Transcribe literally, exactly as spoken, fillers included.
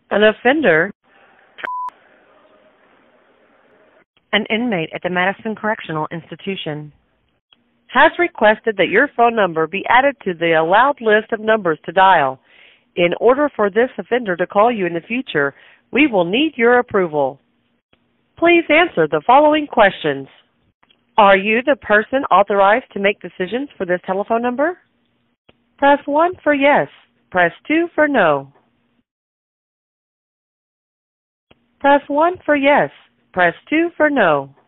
An offender, an inmate at the Madison Correctional Institution, has requested that your phone number be added to the allowed list of numbers to dial. In order for this offender to call you in the future, we will need your approval. Please answer the following questions. Are you the person authorized to make decisions for this telephone number? Press one for yes. Press two for no. Press one for yes. Press two for no.